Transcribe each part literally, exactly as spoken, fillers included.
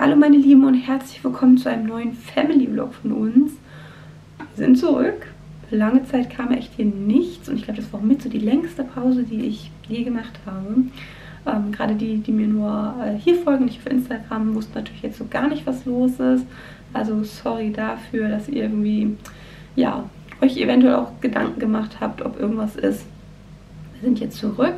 Hallo meine Lieben und herzlich willkommen zu einem neuen Family Vlog von uns. Wir sind zurück. Lange Zeit kam echt hier nichts und ich glaube, das war mit so die längste Pause, die ich je gemacht habe. Ähm, Gerade die, die mir nur äh, hier folgen, nicht auf Instagram, wussten natürlich jetzt so gar nicht, was los ist. Also sorry dafür, dass ihr irgendwie, ja, euch eventuell auch Gedanken gemacht habt, ob irgendwas ist. Wir sind jetzt zurück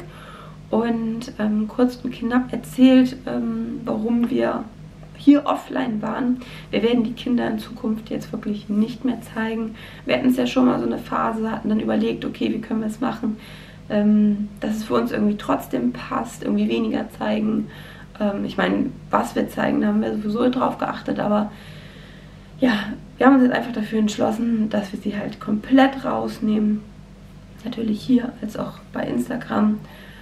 und ähm, kurz und knapp erzählt, ähm, warum wir hier offline waren. Wir werden die Kinder in Zukunft jetzt wirklich nicht mehr zeigen. Wir hatten es ja schon mal so eine Phase, hatten dann überlegt, okay, wie können wir es machen, ähm, dass es für uns irgendwie trotzdem passt, irgendwie weniger zeigen. Ähm, ich meine, was wir zeigen, da haben wir sowieso drauf geachtet, aber ja, wir haben uns jetzt einfach dafür entschlossen, dass wir sie halt komplett rausnehmen. Natürlich hier als auch bei Instagram.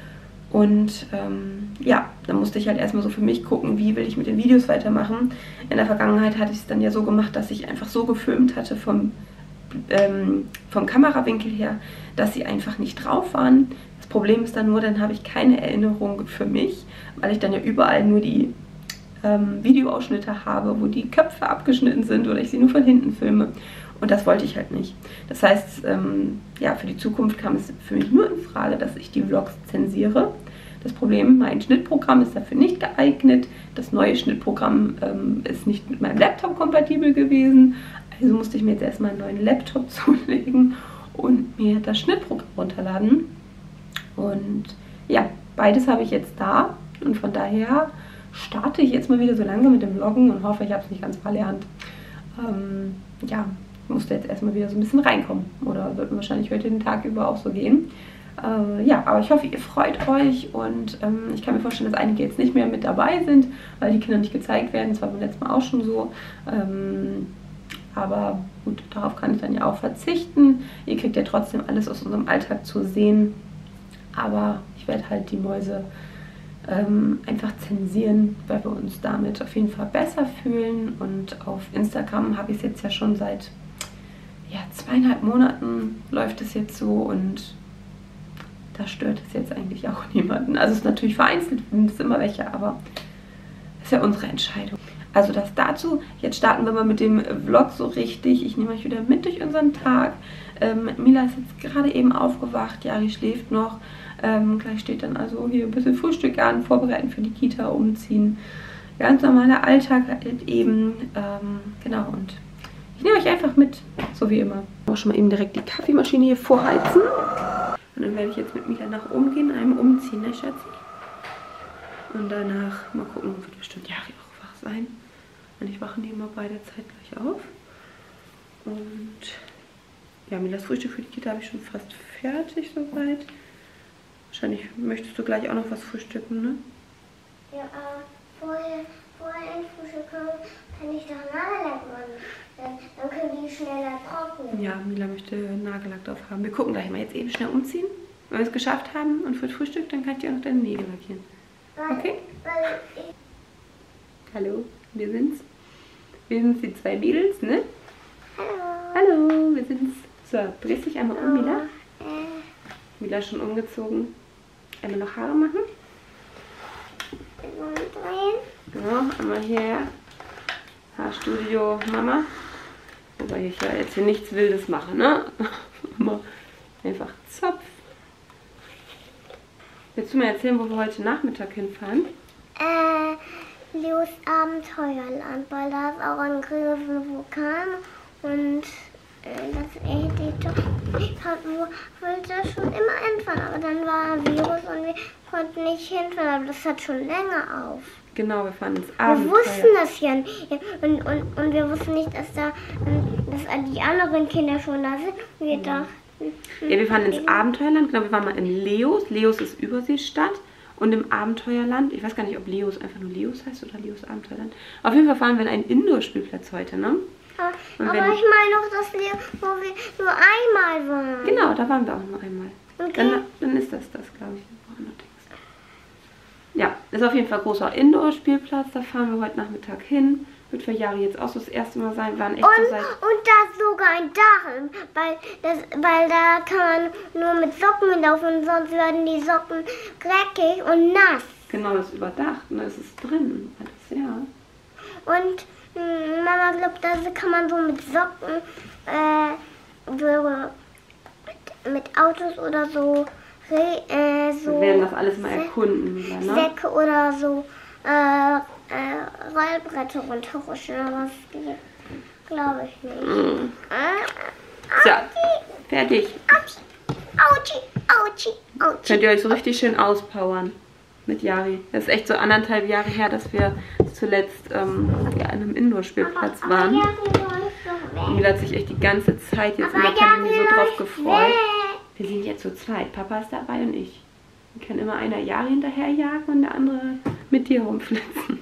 Und ähm, ja, dann musste ich halt erstmal so für mich gucken, wie will ich mit den Videos weitermachen. In der Vergangenheit hatte ich es dann ja so gemacht, dass ich einfach so gefilmt hatte vom, ähm, vom Kamerawinkel her, dass sie einfach nicht drauf waren. Das Problem ist dann nur, dann habe ich keine Erinnerung für mich, weil ich dann ja überall nur die ähm, Videoausschnitte habe, wo die Köpfe abgeschnitten sind oder ich sie nur von hinten filme. Und das wollte ich halt nicht. Das heißt, ähm, ja, für die Zukunft kam es für mich nur in Frage, dass ich die Vlogs zensiere. Das Problem, mein Schnittprogramm ist dafür nicht geeignet. Das neue Schnittprogramm ähm, ist nicht mit meinem Laptop kompatibel gewesen. Also musste ich mir jetzt erstmal einen neuen Laptop zulegen und mir das Schnittprogramm runterladen. Und ja, beides habe ich jetzt da. Und von daher starte ich jetzt mal wieder so lange mit dem Vloggen und hoffe, ich habe es nicht ganz verlernt. Ähm, ja, musste jetzt erstmal wieder so ein bisschen reinkommen. Oder wird mir wahrscheinlich heute den Tag über auch so gehen. Äh, ja, aber ich hoffe, ihr freut euch und ähm, ich kann mir vorstellen, dass einige jetzt nicht mehr mit dabei sind, weil die Kinder nicht gezeigt werden. Das war beim letzten Mal auch schon so. Ähm, aber gut, darauf kann ich dann ja auch verzichten. Ihr kriegt ja trotzdem alles aus unserem Alltag zu sehen. Aber ich werde halt die Mäuse ähm, einfach zensieren, weil wir uns damit auf jeden Fall besser fühlen. Und auf Instagram habe ich es jetzt ja schon seit ja, zweieinhalb Monaten läuft es jetzt so und da stört es jetzt eigentlich auch niemanden. Also es ist natürlich vereinzelt, es sind immer welche, aber das ist ja unsere Entscheidung. Also das dazu. Jetzt starten wir mal mit dem Vlog so richtig. Ich nehme euch wieder mit durch unseren Tag. Ähm, Mila ist jetzt gerade eben aufgewacht, Jari schläft noch. Ähm, gleich steht dann also hier ein bisschen Frühstück an, vorbereiten für die Kita, umziehen. Ganz normaler Alltag halt eben. Ähm, genau, und ich nehme euch einfach mit, so wie immer. Ich muss schon mal eben direkt die Kaffeemaschine hier vorheizen. Und dann werde ich jetzt mit Mila nach oben gehen, einmal umziehen, ne Schatzi? Und danach mal gucken, wird bestimmt Jari auch wach sein. Und ich wachen die immer bei der Zeit gleich auf. Und ja, Milas Frühstück für die Kita habe ich schon fast fertig soweit. Wahrscheinlich möchtest du gleich auch noch was frühstücken, ne? Ja, aber vorher, vorher ein Frühstück kann, kann ich doch Nagellack machen. Dann, dann können die schneller trocknen. Ja, Mila möchte Nagellack drauf haben. Wir gucken gleich mal jetzt eben schnell umziehen. Wenn wir es geschafft haben und für das Frühstück, dann kann ich dir auch noch deine Nägel lackieren. Weil, Okay? Weil ich Hallo, wir sind's. Wir sind die zwei Mädels, ne? Hallo. Hallo, wir sind's. So, drehst dich einmal um, Mila. Äh, Mila ist schon umgezogen. Einmal noch Haare machen. drehen. Genau, einmal hierher. Haarstudio Mama. Wobei ich ja jetzt hier nichts Wildes mache, ne? Immer einfach Zopf. Willst du mir erzählen, wo wir heute Nachmittag hinfahren? Äh, Leos Abenteuerland, weil da ist auch ein riesen Vulkan und äh, das Editor wollte schon immer hinfahren, aber dann war ein Virus und wir konnten nicht hinfahren, aber das hat schon länger auf. Genau, wir fahren ins Wir Abenteuer. wussten das ja nicht. Und, und, und wir wussten nicht, dass da dass die anderen Kinder schon da sind. Und wir dachten, Ja, wir fahren ins Abenteuerland. Genau, wir waren mal in Leos. Leos ist Überseestadt. Und im Abenteuerland, ich weiß gar nicht, ob Leos einfach nur Leos heißt oder Leos Abenteuerland. Auf jeden Fall fahren wir in einen Indoor-Spielplatz heute, ne? aber Und aber wenn- ich meine doch, dass wir, wo wir nur einmal waren. Genau, da waren wir auch nur einmal. Okay. Dann, dann ist das das, glaube ich. Ja, ist auf jeden Fall ein großer Indoor-Spielplatz. Da fahren wir heute Nachmittag hin. Wird für Jahre jetzt auch so das erste Mal sein. Wir waren echt Und, so seit... und da ist sogar ein Dach, weil, das, weil da kann man nur mit Socken laufen, sonst werden die Socken dreckig und nass. Genau, das ist überdacht. Und da ist es drin. Alles, ja. Und mh, Mama glaubt, das kann man so mit Socken, äh, so mit, mit Autos oder so, äh, so Wir werden das alles mal erkunden wieder, ne? Säcke oder so äh, äh, Rollbretter runterrutschen, aber das geht, glaube ich nicht. Mm. Äh, So, Autschi, fertig. Autschi, Autschi, Autschi. Könnt ihr euch so richtig schön auspowern mit Yari. Das ist echt so anderthalb Jahre her, dass wir zuletzt ähm, ja, an einem Indoor-Spielplatz waren. Und Mila hat sich echt die ganze Zeit jetzt in der Pandemie so drauf gefreut. Wir sind jetzt zu zweit. Papa ist dabei und ich. Dann kann immer einer Yari hinterherjagen und der andere mit dir rumflitzen.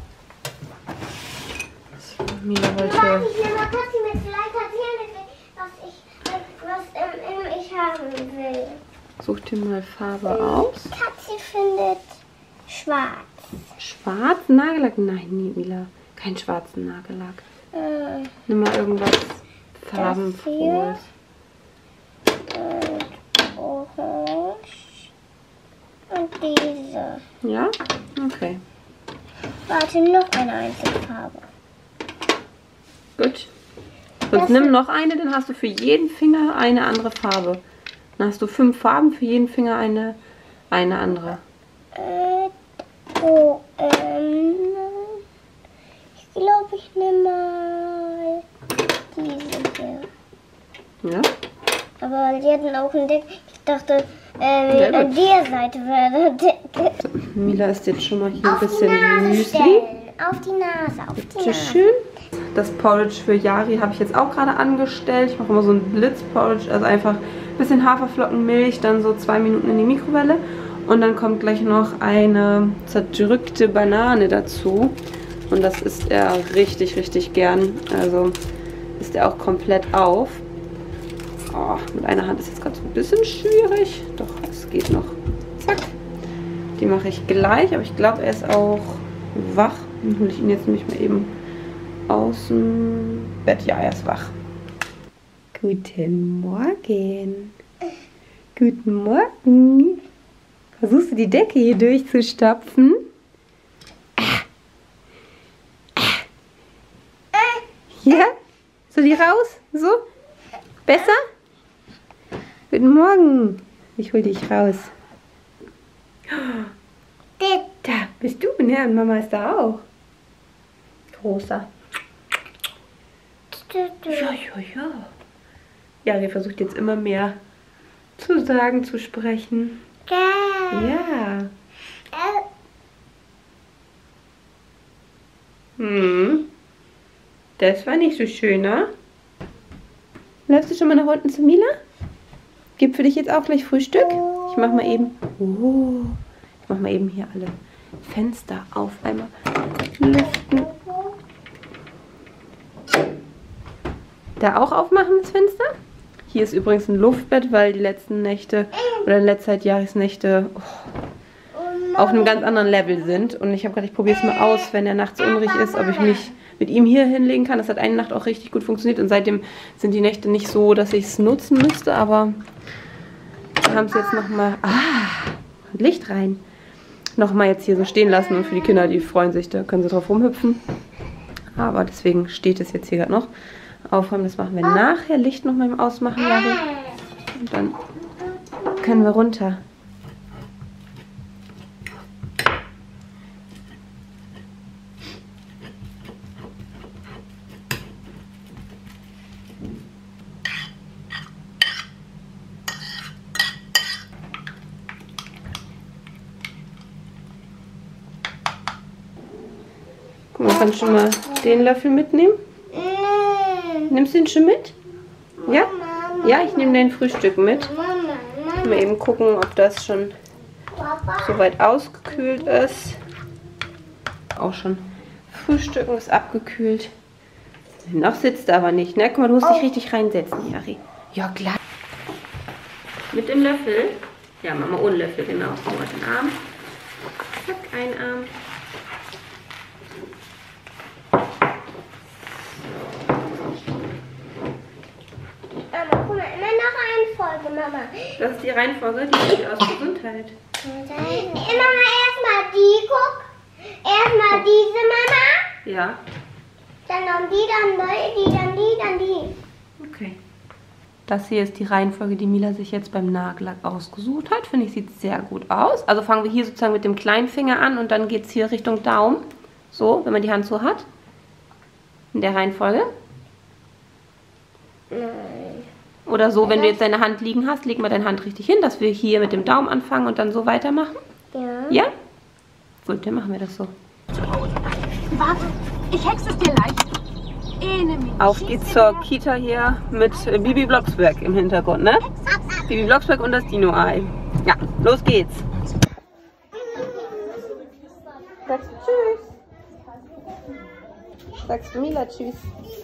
So, Mila wollte... Ich will mal Katzi mit vielleicht erzählen, was ich, was ähm, ich haben will. Such dir mal Farbe aus. Katzi findet schwarz. Schwarz? Nagellack? Nein, nie, Mila. Kein schwarzen Nagellack. Äh, Nimm mal irgendwas farbenfrohes. und orange. Und diese. Ja? Okay. Warte, noch eine einzige Farbe. Gut. Sonst nimm noch eine, dann hast du für jeden Finger eine andere Farbe. Dann hast du fünf Farben, für jeden Finger eine, eine andere. Äh, oh, ähm, ich glaube, ich nehme mal diese hier. Ja? Aber die hatten auch entdeckt, ich dachte, äh, Sehr an gut. der Seite wäre der. So, Mila isst jetzt schon mal hier ein Auf die bisschen Nase Müsli. stellen. Auf die Nase, auf die Bitte Nase. schön. Das Porridge für Yari habe ich jetzt auch gerade angestellt. Ich mache immer so ein Blitz-Porridge, also einfach ein bisschen Haferflocken, Milch, dann so zwei Minuten in die Mikrowelle. Und dann kommt gleich noch eine zerdrückte Banane dazu. Und das isst er richtig, richtig gern. Also isst er auch komplett auf. Oh, mit einer Hand ist jetzt gerade so ein bisschen schwierig. Doch, es geht noch. Zack. Die mache ich gleich, aber ich glaube, er ist auch wach. Dann hole ich ihn jetzt nämlich mal eben aus dem Bett. Ja, er ist wach. Guten Morgen. Guten Morgen. Versuchst du die Decke hier durchzustopfen? Ja? Soll die raus? So? Besser? Guten Morgen. Ich hol dich raus. Da bist du, ne? Und Mama ist da auch. Großer. Ja, ja, ja. Ja, ihr versucht jetzt immer mehr zu sagen, zu sprechen. Ja. Hm. Das war nicht so schön, ne? Läufst du schon mal nach unten zu Mila? Gibt für dich jetzt auch gleich Frühstück? Ich mach mal eben. Oh. Ich mach mal eben hier alle Fenster auf einmal lüften. Da auch aufmachen das Fenster? Hier ist übrigens ein Luftbett, weil die letzten Nächte oder in letzter Zeit Jahresnächte oh, auf einem ganz anderen Level sind. Und ich habe gerade, ich probiere es mal aus, wenn er nachts unruhig ist, ob ich mich mit ihm hier hinlegen kann. Das hat eine Nacht auch richtig gut funktioniert und seitdem sind die Nächte nicht so, dass ich es nutzen müsste, aber wir haben es jetzt nochmal, ah, Licht rein, nochmal jetzt hier so stehen lassen und für die Kinder, die freuen sich, da können sie drauf rumhüpfen. Aber deswegen steht es jetzt hier gerade noch. Aufräumen, das machen wir nachher. Licht noch mal ausmachen, Jari. Und dann können wir runter. Guck mal, kannst du schon mal den Löffel mitnehmen? Nimmst du den schon mit? Ja? Ja, ich nehme dein Frühstück mit. Mal eben gucken, ob das schon soweit ausgekühlt ist. Auch schon Frühstücken ist abgekühlt. Noch sitzt er aber nicht, ne? Guck mal, du musst dich richtig reinsetzen, Jari. Ja, klar. Mit dem Löffel? Ja, Mama ohne Löffel, genau. Mal den Arm. Zack, ein Arm. Mama. Das ist die Reihenfolge, die sieht aus Gesundheit. Mama, erstmal die, guck. Erstmal diese, Mama. Ja. Dann noch die, dann die, die, dann die, dann die. Okay. Das hier ist die Reihenfolge, die Mila sich jetzt beim Nagellack ausgesucht hat. Finde ich, sieht sehr gut aus. Also fangen wir hier sozusagen mit dem kleinen Finger an und dann geht es hier Richtung Daumen. So, wenn man die Hand so hat. In der Reihenfolge. Nein. Oder so, wenn du jetzt deine Hand liegen hast, leg mal deine Hand richtig hin, dass wir hier mit dem Daumen anfangen und dann so weitermachen. Ja. Ja? Gut, dann machen wir das so. Warte, ich hexe es dir leicht. Auf geht's zur Kita hier mit Bibi Blocksberg im Hintergrund, ne? Bibi Blocksberg und das Dino-Ei. Ja, los geht's. Sagst du tschüss? Sagst du Mila tschüss?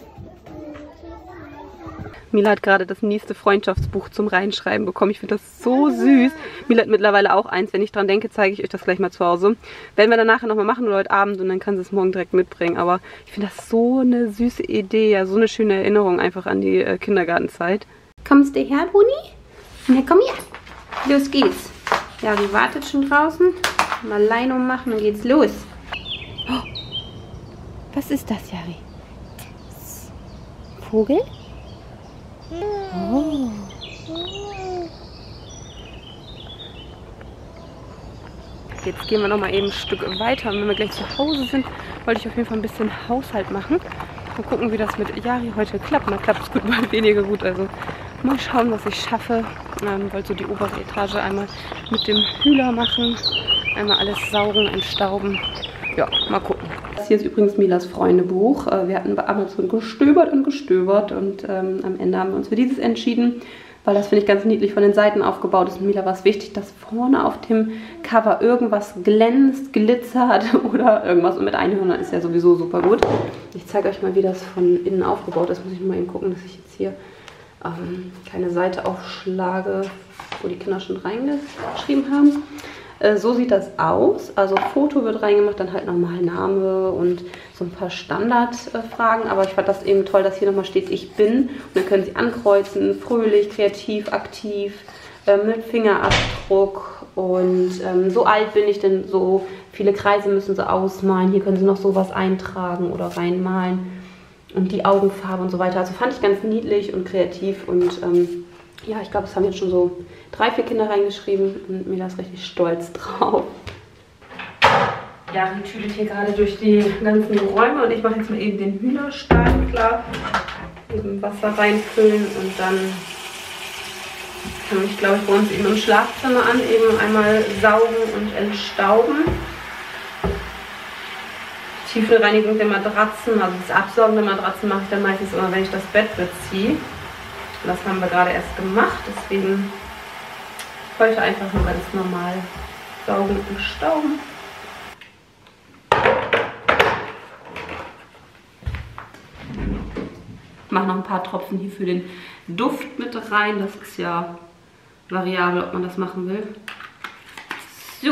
Mila hat gerade das nächste Freundschaftsbuch zum Reinschreiben bekommen. Ich finde das so süß. Mila hat mittlerweile auch eins. Wenn ich dran denke, zeige ich euch das gleich mal zu Hause. Werden wir dann nachher nochmal machen oder heute Abend und dann kann sie es morgen direkt mitbringen. Aber ich finde das so eine süße Idee. Ja, so eine schöne Erinnerung einfach an die äh, Kindergartenzeit. Kommst du her, Bruni? Na, komm her. Los geht's. Ja, sie wartet schon draußen. Mal Leine ummachen, dann geht's los. Oh. Was ist das, Jari? Vogel? Oh. Jetzt gehen wir noch mal eben ein Stück weiter. Und wenn wir gleich zu Hause sind, wollte ich auf jeden Fall ein bisschen Haushalt machen. Mal gucken, wie das mit Jari heute klappt. Mal klappt es gut, mal weniger gut. Also mal schauen, was ich schaffe. Ähm, wollte so die obere Etage einmal mit dem Hühler machen. Einmal alles saugen, entstauben. Ja, mal gucken. Das hier ist übrigens Milas Freundebuch. Wir hatten bei Amazon gestöbert und gestöbert und ähm, am Ende haben wir uns für dieses entschieden, weil das, finde ich, ganz niedlich von den Seiten aufgebaut ist. Und Mila war es wichtig, dass vorne auf dem Cover irgendwas glänzt, glitzert oder irgendwas. Und mit Einhörnern ist ja sowieso super gut. Ich zeige euch mal, wie das von innen aufgebaut ist. Muss ich mal eben gucken, dass ich jetzt hier ähm, keine Seite aufschlage, wo die Kinder schon reingeschrieben haben. So sieht das aus. Also Foto wird reingemacht, dann halt nochmal Name und so ein paar Standardfragen. Aber ich fand das eben toll, dass hier nochmal steht, ich bin. Und dann können Sie ankreuzen, fröhlich, kreativ, aktiv, äh, mit Fingerabdruck. Und ähm, so alt bin ich, denn so viele Kreise müssen Sie ausmalen. Hier können Sie noch sowas eintragen oder reinmalen. Und die Augenfarbe und so weiter. Also fand ich ganz niedlich und kreativ und ähm, ja, ich glaube, es haben jetzt schon so drei, vier Kinder reingeschrieben und Mila ist richtig stolz drauf. Ja, die tüdelt hier gerade durch die ganzen Räume und ich mache jetzt mal eben den Hühnerstein klar. Eben Wasser reinfüllen und dann fange ich, glaube ich, bei uns eben im Schlafzimmer an, eben einmal saugen und entstauben. Tiefenreinigung der Matratzen, also das Absaugen der Matratzen mache ich dann meistens immer, wenn ich das Bett beziehe. Das haben wir gerade erst gemacht, deswegen heute einfach nur ganz normal saugen und stauben. Ich mache noch ein paar Tropfen hier für den Duft mit rein. Das ist ja variabel, ob man das machen will. So.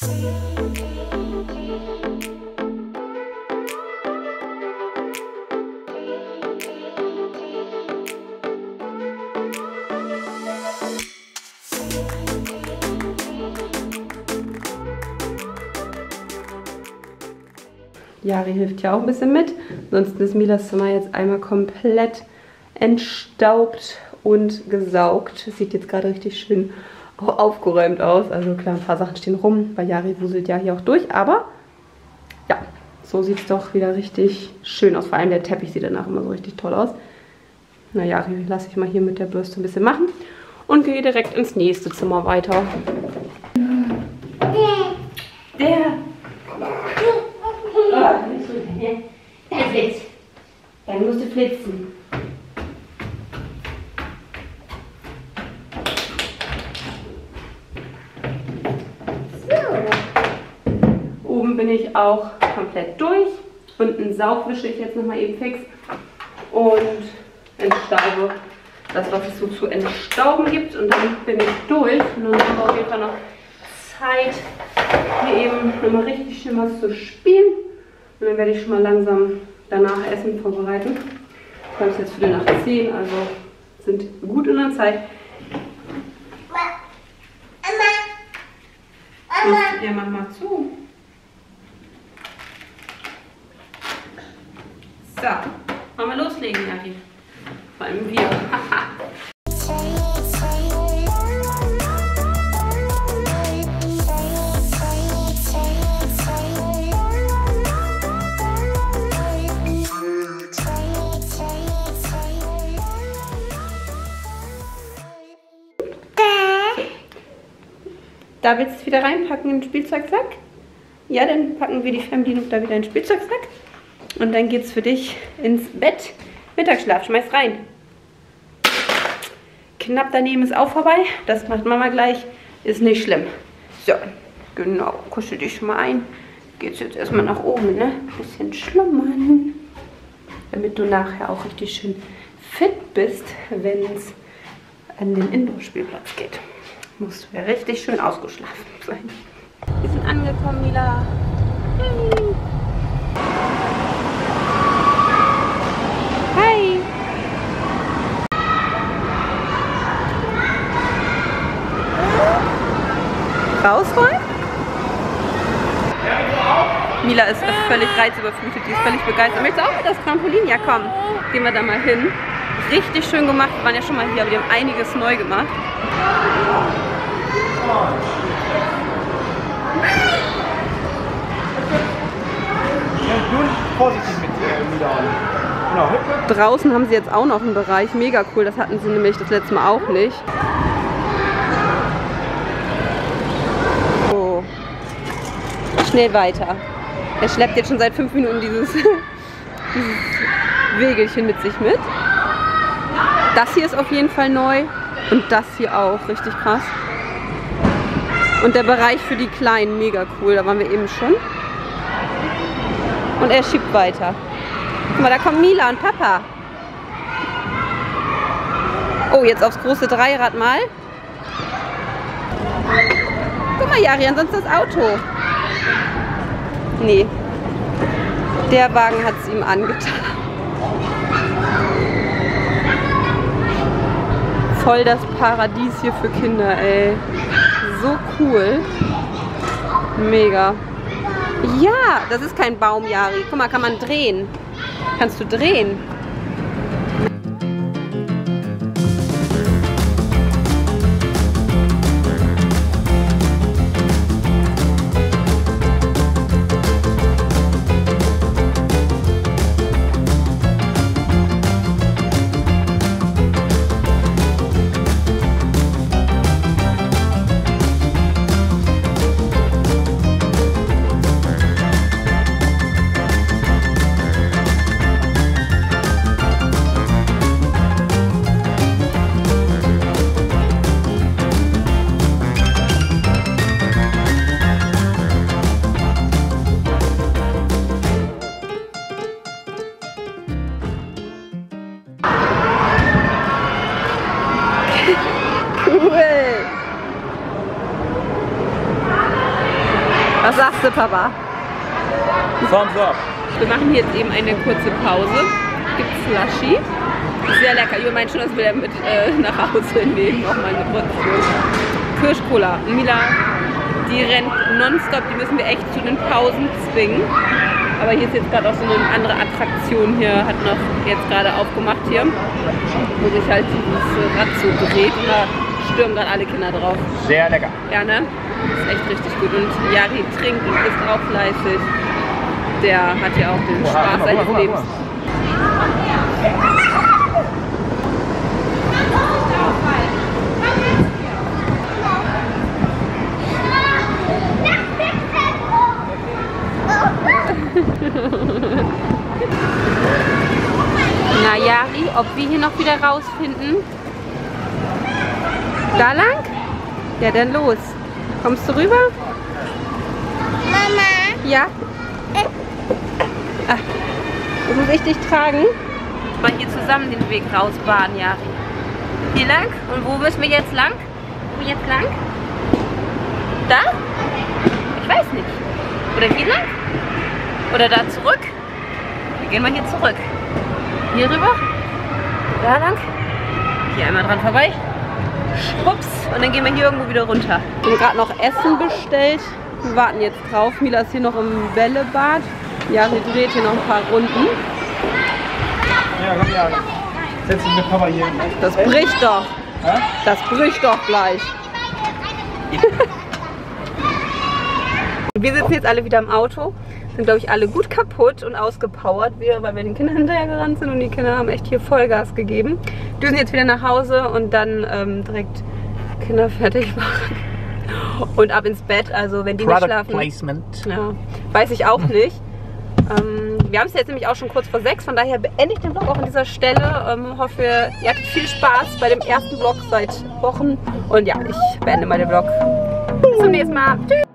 Jari hilft ja auch ein bisschen mit. Ansonsten ist Milas Zimmer jetzt einmal komplett entstaubt und gesaugt. Sieht jetzt gerade richtig schön aufgeräumt aus. Also klar, ein paar Sachen stehen rum, weil Jari wuselt ja hier auch durch. Aber ja, so sieht es doch wieder richtig schön aus. Vor allem der Teppich sieht danach immer so richtig toll aus. Na Jari, lasse ich mal hier mit der Bürste ein bisschen machen. Und gehe direkt ins nächste Zimmer weiter. Der... Der Flitz. Dann musst du flitzen. So. Oben bin ich auch komplett durch. Unten saugwische ich jetzt nochmal eben fix. Und entstaube das, was es so zu entstauben gibt. Und dann bin ich durch. Und dann haben wir auf jeden Fall noch Zeit, hier eben nochmal richtig schön was zu spielen. Und dann werde ich schon mal langsam danach Essen vorbereiten. Ich habe es jetzt wieder nach zehn, also sind gut in der Zeit. Ja, mach mal zu. So, wollen wir loslegen, Jari? Vor allem wir. Da willst du es wieder reinpacken in den Spielzeugsack? Ja, dann packen wir die Fernbedienung da wieder in den Spielzeugsack. Und dann geht's für dich ins Bett. Mittagsschlaf, schmeiß rein. Knapp daneben ist auch vorbei. Das macht Mama gleich. Ist nicht schlimm. So, genau. Kuschel dich schon mal ein. Geht's jetzt erstmal nach oben, ne? Bisschen schlummern. Damit du nachher auch richtig schön fit bist, wenn es an den Indoor-Spielplatz geht. Musst du ja richtig schön ausgeschlafen sein. Wir sind angekommen, Mila. Hey. Hi. Rausrollen? Mila ist völlig reizüberflutet, die ist völlig begeistert. Möchtest du auch mit das Trampolin? Ja, komm, gehen wir da mal hin. Richtig schön gemacht, wir waren ja schon mal hier, aber die haben einiges neu gemacht. Vorsichtig mit äh, Mila. Genau. Draußen haben sie jetzt auch noch einen Bereich, mega cool, das hatten sie nämlich das letzte Mal auch nicht. So. Schnell weiter. Er schleppt jetzt schon seit fünf Minuten dieses, dieses Wägelchen mit sich mit. Das hier ist auf jeden Fall neu und das hier auch, richtig krass. Und der Bereich für die Kleinen, mega cool, da waren wir eben schon. Und er schiebt weiter. Guck mal, da kommen Mila und Papa. Oh, jetzt aufs große Dreirad mal. Guck mal, Jari, ansonsten das Auto. Nee. Der Wagen hat es ihm angetan. Voll das Paradies hier für Kinder, ey. So cool. Mega. Ja, das ist kein Baum, Jari. Guck mal, kann man drehen. Kannst du drehen? Was sagst du, Papa? Thumbs up. Wir machen jetzt eben eine kurze Pause. Es gibt Slushy. Sehr lecker. Ich meine schon, dass wir den mit äh, nach Hause nehmen. Nochmal eine Portion. Kirschcola. Mila, die rennt nonstop. Die müssen wir echt zu den Pausen zwingen. Aber hier ist jetzt gerade auch so eine andere Attraktion hier. Hat noch jetzt gerade aufgemacht hier. Wo sich halt dieses Rad so dreht. Und da stürmen gerade alle Kinder drauf. Sehr lecker. Ja, ne? Das ist echt richtig gut. Und Yari trinkt und isst auch fleißig. Der hat ja auch den Spaß seines Lebens. Na Yari, ob wir hier noch wieder rausfinden? Da lang? Ja, dann los. Kommst du rüber? Mama. Ja? Ach, jetzt muss ich dich tragen. Mal hier zusammen den Weg rausbahnen, Yari. Hier lang? Und wo müssen wir jetzt lang? Wo jetzt lang? Da? Ich weiß nicht. Oder hier lang? Oder da zurück? Wir gehen mal hier zurück. Hier rüber? Da lang? Hier einmal dran vorbei. Schwupps. Und dann gehen wir hier irgendwo wieder runter. Wir haben gerade noch Essen bestellt. Wir warten jetzt drauf. Mila ist hier noch im Bällebad. Ja, sie dreht hier noch ein paar Runden. Ja, komm, ja. Setz dich mit Papa hier. Das bricht doch. Hä? Das bricht doch gleich. Wir sitzen jetzt alle wieder im Auto. Sind, glaube ich, alle gut kaputt und ausgepowert, wir, weil wir den Kindern hinterhergerannt sind und die Kinder haben echt hier Vollgas gegeben. Düsen jetzt wieder nach Hause und dann ähm, direkt Kinder fertig machen und ab ins Bett. Also wenn die nicht schlafen, Placement. Ja, weiß ich auch nicht. ähm, wir haben es jetzt nämlich auch schon kurz vor sechs, von daher beende ich den Vlog auch an dieser Stelle. Ähm, hoffe, ihr hattet viel Spaß bei dem ersten Vlog seit Wochen und ja, ich beende mal den Vlog. Bis zum nächsten Mal. Tschüss!